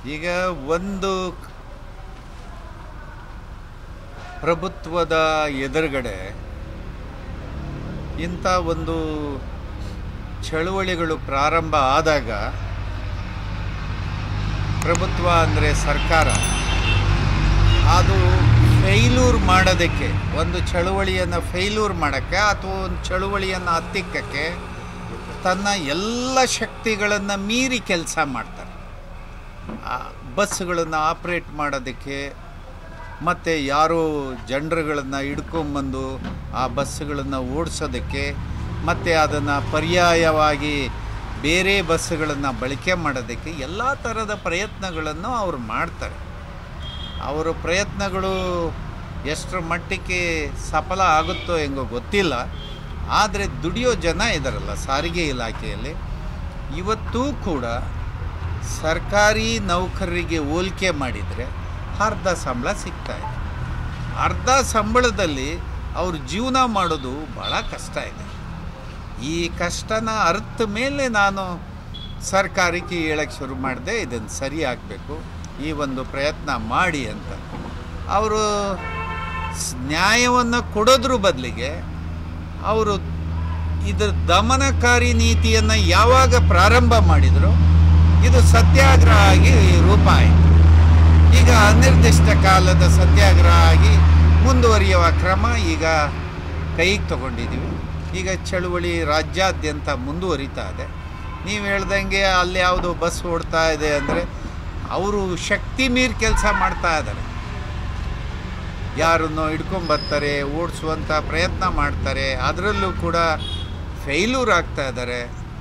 ಈಗ ಒಂದು ಪ್ರಭುತ್ವದ ಎದುರುಗಡೆ ಇಂಥ ಒಂದು ಚಳುವಳಿಗಳು ಪ್ರಾರಂಭ ಆದಾಗ ಪ್ರಭುತ್ವ ಅಂದರೆ ಸರ್ಕಾರ ಅದು ಫೇಲ್ಯೂರ್ ಮಾಡೋದಕ್ಕೆ, ಒಂದು ಚಳುವಳಿಯನ್ನು ಫೇಲ್ಯೂರ್ ಮಾಡೋಕ್ಕೆ ಅಥವಾ ಒಂದು ಚಳುವಳಿಯನ್ನು ಹತ್ತಿಕ್ಕಕ್ಕೆ ತನ್ನ ಎಲ್ಲ ಶಕ್ತಿಗಳನ್ನು ಮೀರಿ ಕೆಲಸ ಮಾಡ್ತಾರೆ. ಬಸ್ಸುಗಳನ್ನು ಆಪ್ರೇಟ್ ಮಾಡೋದಕ್ಕೆ ಮತ್ತು ಯಾರೋ ಜನರುಗಳನ್ನು ಹಿಡ್ಕೊಂಬಂದು ಆ ಬಸ್ಸುಗಳನ್ನು ಓಡಿಸೋದಕ್ಕೆ ಮತ್ತು ಅದನ್ನು ಪರ್ಯಾಯವಾಗಿ ಬೇರೆ ಬಸ್ಸುಗಳನ್ನು ಬಳಕೆ ಮಾಡೋದಕ್ಕೆ ಎಲ್ಲ ಥರದ ಪ್ರಯತ್ನಗಳನ್ನು ಅವರು ಮಾಡ್ತಾರೆ. ಅವರ ಪ್ರಯತ್ನಗಳು ಎಷ್ಟರ ಮಟ್ಟಿಗೆ ಸಫಲ ಆಗುತ್ತೋ ಹೆಂಗೋ ಗೊತ್ತಿಲ್ಲ. ಆದರೆ ದುಡಿಯೋ ಜನ ಇದ್ದಾರಲ್ಲ ಸಾರಿಗೆ ಇಲಾಖೆಯಲ್ಲಿ, ಇವತ್ತೂ ಕೂಡ ಸರ್ಕಾರಿ ನೌಕರರಿಗೆ ಹೋಲಿಕೆ ಮಾಡಿದರೆ ಅರ್ಧ ಸಂಬಳ ಸಿಗ್ತಾಯಿದೆ. ಅರ್ಧ ಸಂಬಳದಲ್ಲಿ ಅವ್ರ ಜೀವನ ಮಾಡೋದು ಭಾಳ ಕಷ್ಟ ಇದೆ. ಈ ಕಷ್ಟನ ಅರ್ಥ ಮೇಲೆ ನಾನು ಸರ್ಕಾರಕ್ಕೆ ಹೇಳಕ್ಕೆ ಶುರು ಮಾಡಿದೆ, ಇದನ್ನು ಸರಿ ಆಗಬೇಕು, ಈ ಒಂದು ಪ್ರಯತ್ನ ಮಾಡಿ ಅಂತ. ಅವರು ನ್ಯಾಯವನ್ನು ಕೊಡೋದ್ರ ಬದಲಿಗೆ ಅವರು ಇದರ ದಮನಕಾರಿ ನೀತಿಯನ್ನು ಯಾವಾಗ ಪ್ರಾರಂಭ ಮಾಡಿದ್ರು ಇದು ಸತ್ಯಾಗ್ರಹ ಆಗಿ ರೂಪ ಆಯಿತು. ಈಗ ಅನಿರ್ದಿಷ್ಟ ಕಾಲದ ಸತ್ಯಾಗ್ರಹ ಆಗಿ ಮುಂದುವರಿಯುವ ಕ್ರಮ ಈಗ ಕೈಗೆ ತಗೊಂಡಿದ್ದೀವಿ. ಈಗ ಚಳುವಳಿ ರಾಜ್ಯಾದ್ಯಂತ ಮುಂದುವರಿತಾ ಇದೆ. ನೀವು ಹೇಳ್ದಂಗೆ ಅಲ್ಲಿ ಯಾವುದೋ ಬಸ್ ಓಡ್ತಾ ಇದೆ ಅಂದರೆ ಅವರು ಶಕ್ತಿ ಮೀರಿ ಕೆಲಸ ಮಾಡ್ತಾ ಇದ್ದಾರೆ. ಯಾರನ್ನು ಹಿಡ್ಕೊಂಬರ್ತಾರೆ, ಓಡಿಸುವಂಥ ಪ್ರಯತ್ನ ಮಾಡ್ತಾರೆ, ಅದರಲ್ಲೂ ಕೂಡ ಫೇಲ್ಯೂರ್ ಆಗ್ತಾ ಇದ್ದಾರೆ.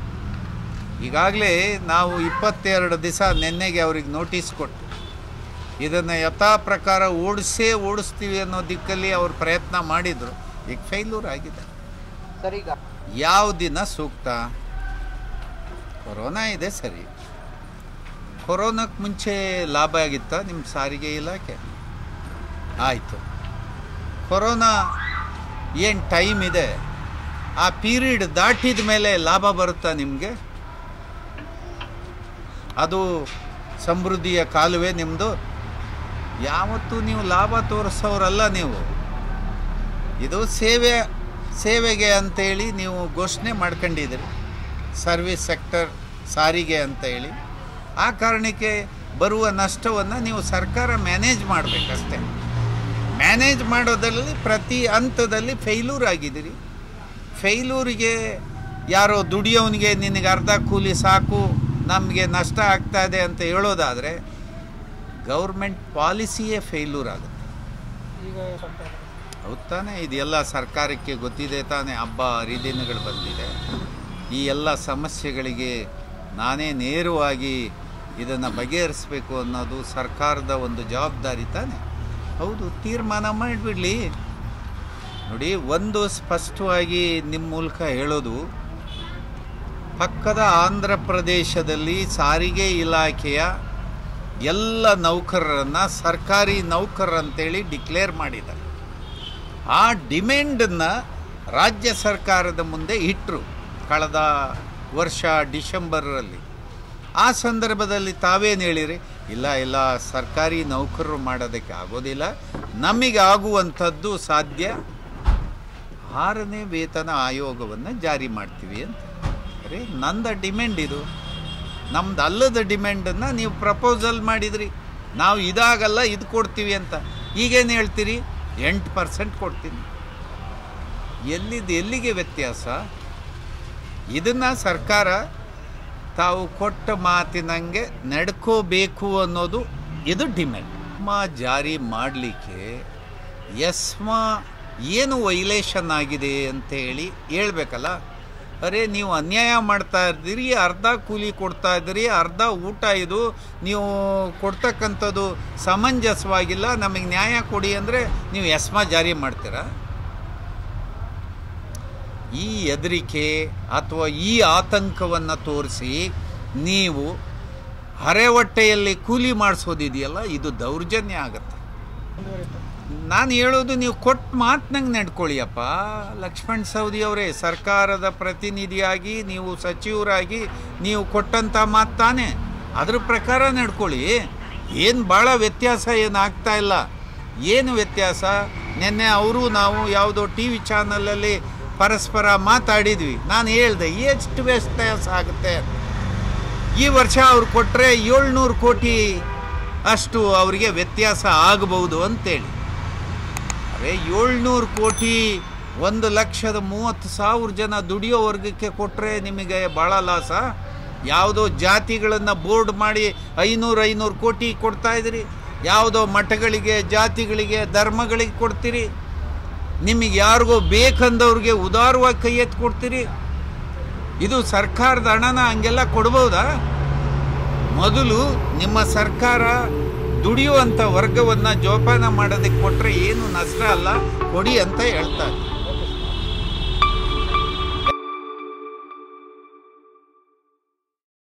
ಈಗಾಗಲೇ ನಾವು 22 ದಿವಸ ನಿನ್ನೆಗೆ ಅವ್ರಿಗೆ ನೋಟಿಸ್ ಕೊಟ್ಟು ಇದನ್ನು ಯಥಾ ಪ್ರಕಾರ ಓಡಿಸ್ತೀವಿ ಅನ್ನೋ ದಿಕ್ಕಲ್ಲಿ ಅವ್ರು ಪ್ರಯತ್ನ ಮಾಡಿದರು. ಈಗ ಫೇಲ್ಯೂರ್ ಆಗಿದೆ. ಸರಿಗ ಯಾವ ದಿನ ಸೂಕ್ತ? ಕೊರೋನಾ ಇದೆ ಸರಿ. ಕೊರೋನಾಕ್ಕೆ ಮುಂಚೆ ಲಾಭ ಆಗಿತ್ತಾ ನಿಮ್ಮ ಸಾರಿಗೆ ಇಲಾಖೆ? ಆಯಿತು. ಕೊರೋನಾ ಏನು ಟೈಮ್ ಇದೆ, ಆ ಪೀರಿಯಡ್ ದಾಟಿದ ಮೇಲೆ ಲಾಭ ಬರುತ್ತಾ ನಿಮಗೆ? ಅದು ಸಮೃದ್ಧಿಯ ಕಾಲುವೆ ನಿಮ್ಮದು. ಯಾವತ್ತೂ ನೀವು ಲಾಭ ತೋರಿಸೋರಲ್ಲ ನೀವು. ಇದು ಸೇವೆಗೆ ಅಂತೇಳಿ ನೀವು ಘೋಷಣೆ ಮಾಡ್ಕೊಂಡಿದ್ದೀರಿ, ಸರ್ವಿಸ್ ಸೆಕ್ಟರ್ ಸಾರಿಗೆ ಅಂತೇಳಿ. ಆ ಕಾರಣಕ್ಕೆ ಬರುವ ನಷ್ಟವನ್ನು ನೀವು ಸರ್ಕಾರ ಮ್ಯಾನೇಜ್ ಮಾಡಬೇಕಷ್ಟೆ. ಮ್ಯಾನೇಜ್ ಮಾಡೋದ್ರಲ್ಲಿ ಪ್ರತಿ ಹಂತದಲ್ಲಿ ಫೇಲ್ಯೂರ್ ಆಗಿದ್ದೀರಿ. ಫೇಲ್ಯೂರಿಗೆ ಯಾರೋ ದುಡಿಯೋನಿಗೆ ನಿನಗೆ ಅರ್ಧ ಕೂಲಿ ಸಾಕು, ನಮಗೆ ನಷ್ಟ ಆಗ್ತಾ ಇದೆ ಅಂತ ಹೇಳೋದಾದರೆ ಗೌರ್ಮೆಂಟ್ ಪಾಲಿಸಿಯೇ ಫೇಲ್ಯೂರ್ ಆಗುತ್ತೆ. ಹೌದು ತಾನೇ? ಇದೆಲ್ಲ ಸರ್ಕಾರಕ್ಕೆ ಗೊತ್ತಿದೆ ತಾನೇ. ಹಬ್ಬ ಹರಿದಿನಗಳು ಬಂದಿದೆ. ಈ ಎಲ್ಲ ಸಮಸ್ಯೆಗಳಿಗೆ ನಾನೇ ನೇರವಾಗಿ ಇದನ್ನು ಬಗೆಹರಿಸಬೇಕು ಅನ್ನೋದು ಸರ್ಕಾರದ ಒಂದು ಜವಾಬ್ದಾರಿ ತಾನೆ. ಹೌದು, ತೀರ್ಮಾನ ಮಾಡಿಬಿಡಲಿ. ನೋಡಿ, ಒಂದು ಸ್ಪಷ್ಟವಾಗಿ ನಿಮ್ಮ ಮೂಲಕ ಹೇಳೋದು, ಪಕ್ಕದ ಆಂಧ್ರ ಪ್ರದೇಶದಲ್ಲಿ ಸಾರಿಗೆ ಇಲಾಖೆಯ ಎಲ್ಲ ನೌಕರರನ್ನು ಸರ್ಕಾರಿ ನೌಕರರಂತೇಳಿ ಡಿಕ್ಲೇರ್ ಮಾಡಿದ್ದಾರೆ. ಆ ಡಿಮ್ಯಾಂಡನ್ನು ರಾಜ್ಯ ಸರ್ಕಾರದ ಮುಂದೆ ಇಟ್ಟರು ಕಳೆದ ವರ್ಷ ಡಿಸೆಂಬರಲ್ಲಿ. ಆ ಸಂದರ್ಭದಲ್ಲಿ ತಾವೇನು ಹೇಳಿರಿ? ಇಲ್ಲ ಸರ್ಕಾರಿ ನೌಕರರು ಮಾಡೋದಕ್ಕೆ ಆಗೋದಿಲ್ಲ, ನಮಗೆ ಆಗುವಂಥದ್ದು ಸಾಧ್ಯ, 6ನೇ ವೇತನ ಆಯೋಗವನ್ನು ಜಾರಿ ಮಾಡ್ತೀವಿ ಅಂತ. ಅರೆ, ನಂದು ಡಿಮ್ಯಾಂಡ್ ಇದು, ನಮ್ದು ಅಲ್ಲದ ಡಿಮ್ಯಾಂಡನ್ನು ನೀವು ಪ್ರಪೋಸಲ್ ಮಾಡಿದ್ರಿ. ನಾವು ಇದಾಗಲ್ಲ ಇದು ಕೊಡ್ತೀವಿ ಅಂತ. ಈಗೇನು ಹೇಳ್ತೀರಿ? 8% ಕೊಡ್ತೀನಿ. ಎಲ್ಲಿಗೆ ವ್ಯತ್ಯಾಸ? ಇದನ್ನು ಸರ್ಕಾರ ತಾವು ಕೊಟ್ಟ ಮಾತಿನಂಗೆ ನಡ್ಕೋಬೇಕು ಅನ್ನೋದು ಇದು ಡಿಮ್ಯಾಂಡ್. ಜಾರಿ ಮಾಡಲಿಕ್ಕೆ ಎಸ್ಮಾ ಏನು ವೈಲೇಷನ್ ಆಗಿದೆ ಅಂತೇಳಿ ಹೇಳ್ಬೇಕಲ್ಲ. ಅರೆ, ನೀವು ಅನ್ಯಾಯ ಮಾಡ್ತಾ ಇದ್ದೀರಿ, ಅರ್ಧ ಕೂಲಿ ಕೊಡ್ತಾ ಇದ್ದೀರಿ, ಅರ್ಧ ಊಟ, ಇದು ನೀವು ಕೊಡ್ತಕ್ಕಂಥದ್ದು ಸಮಂಜಸವಾಗಿಲ್ಲ, ನಮಗೆ ನ್ಯಾಯ ಕೊಡಿ ಅಂದರೆ ನೀವು ಎಸ್ಮಾ ಜಾರಿ ಮಾಡ್ತೀರಾ? ಈ ಹೆದರಿಕೆ ಅಥವಾ ಈ ಆತಂಕವನ್ನು ತೋರಿಸಿ ನೀವು ಹರೆಹೊಟ್ಟೆಯಲ್ಲಿ ಕೂಲಿ ಮಾಡಿಸೋದಿದೆಯಲ್ಲ, ಇದು ದೌರ್ಜನ್ಯ ಆಗುತ್ತೆ. ನಾನು ಹೇಳೋದು, ನೀವು ಕೊಟ್ಟ ಮಾತಿನಂಗೆ ನಡ್ಕೊಳ್ಳಿಯಪ್ಪ. ಲಕ್ಷ್ಮಣ್ ಸವದಿ ಅವರೇ, ಸರ್ಕಾರದ ಪ್ರತಿನಿಧಿಯಾಗಿ ನೀವು ಸಚಿವರಾಗಿ ನೀವು ಕೊಟ್ಟಂಥ ಮಾತು ತಾನೇ. ಅದ್ರ ಪ್ರಕಾರ ನಡ್ಕೊಳ್ಳಿ. ಏನು ಭಾಳ ವ್ಯತ್ಯಾಸ ಏನು ಆಗ್ತಾ ಇಲ್ಲ. ಏನು ವ್ಯತ್ಯಾಸ? ನಿನ್ನೆ ಅವರು ನಾವು ಯಾವುದೋ ಟಿ ವಿ ಚಾನಲಲ್ಲಿ ಪರಸ್ಪರ ಮಾತಾಡಿದ್ವಿ. ನಾನು ಹೇಳಿದೆ ಎಷ್ಟು ವ್ಯತ್ಯಾಸ ಆಗುತ್ತೆ. ಈ ವರ್ಷ ಅವ್ರು ಕೊಟ್ಟರೆ 700 ಕೋಟಿ ಅಷ್ಟು ಅವರಿಗೆ ವ್ಯತ್ಯಾಸ ಆಗಬಹುದು ಅಂತೇಳಿ. ಅರೆ 700 ಕೋಟಿ 1,30,000 ಜನ ದುಡಿಯೋ ವರ್ಗಕ್ಕೆ ಕೊಟ್ಟರೆ ನಿಮಗೆ ಭಾಳ ಲಾಸ. ಯಾವುದೋ ಜಾತಿಗಳನ್ನು ಬೋರ್ಡ್ ಮಾಡಿ 500 ಕೋಟಿ ಕೊಡ್ತಾಯಿದ್ರಿ. ಯಾವುದೋ ಮಠಗಳಿಗೆ, ಜಾತಿಗಳಿಗೆ, ಧರ್ಮಗಳಿಗೆ ಕೊಡ್ತೀರಿ. ನಿಮಗೆ ಯಾರಿಗೋ ಬೇಕಂದವ್ರಿಗೆ ಉದಾರವಾಗಿ ಕೈ ಎತ್ತು ಕೊಡ್ತೀರಿ. ಇದು ಸರ್ಕಾರದ ಹಣನ ಹಂಗೆಲ್ಲ ಕೊಡ್ಬೋದಾ? ಮೊದಲು ನಿಮ್ಮ ಸರ್ಕಾರ ದುಡಿಯುವಂಥ ವರ್ಗವನ್ನು ಜೋಪಾನ ಮಾಡೋದಕ್ಕೆ ಕೊಟ್ಟರೆ ಏನು ನಷ್ಟ ಅಲ್ಲ, ಕೊಡಿ ಅಂತ ಹೇಳ್ತಾರೆ.